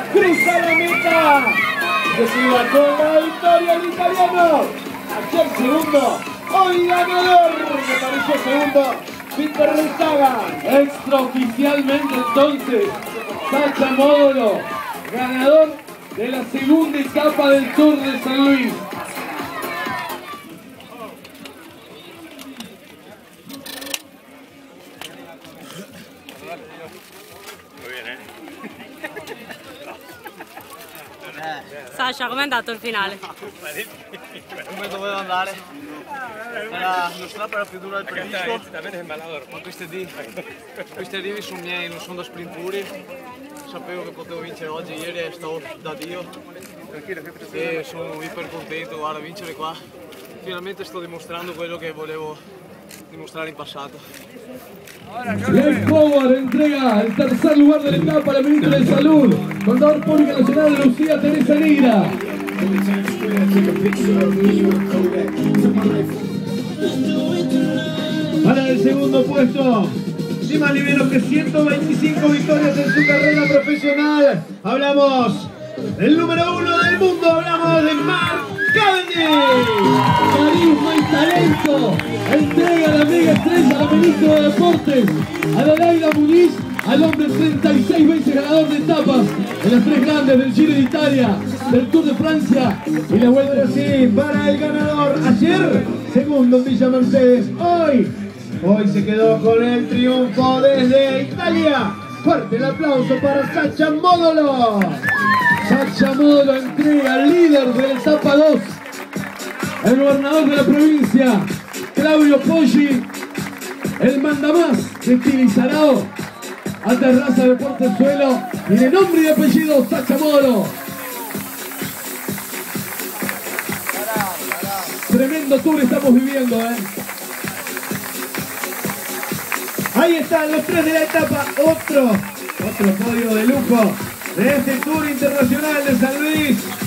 cruza la meta. Se queda con la victoria el italiano. Ayer segundo, hoy ganador. Me pareció segundo, Peter Rezaga. Extraoficialmente entonces, Sacha Módolo, ganador de la segunda etapa del Tour de San Luis. Sasha, com'è andato il finale? Come doveva andare. Non sarà per la più dura del predisco, ma questi rivi sono miei, non sono da sprint puri. Sapevo che potevo vincere oggi, ieri stavo da Dio e sono iper contento, guarda, vincere qua. Finalmente sto dimostrando quello che volevo dimostrare in passato. Leif Howard entrega el tercer lugar de la etapa a la ministra de Salud, Contador Pública Nacional Lucía Teresa Neira. Para el segundo puesto, ni más ni menos que 125 victorias en su carrera profesional. Hablamos del número 1 del mundo, hablamos de Mark Cavendish. Carisma y talento, entrega la mega estrella a la ministra de Deportes, a Adelaida Muniz, al hombre 36 veces ganador de etapas en las tres grandes del Giro de Italia, del Tour de Francia y la Vuelta. Sí, para el ganador ayer, segundo en Villa Mercedes, hoy se quedó con el triunfo desde Italia. Fuerte el aplauso para Sacha Módolo. Sacha Módolo entrega al líder de la etapa 2, el gobernador de la provincia, Claudio Poggi, el mandamás de Tilizarao, a Terraza Deportes Suelo, y de nombre y apellido Sacha Módolo. Tremendo tour estamos viviendo, Ahí están los tres de la etapa, otro podio de lujo de este Tour Internacional de San Luis.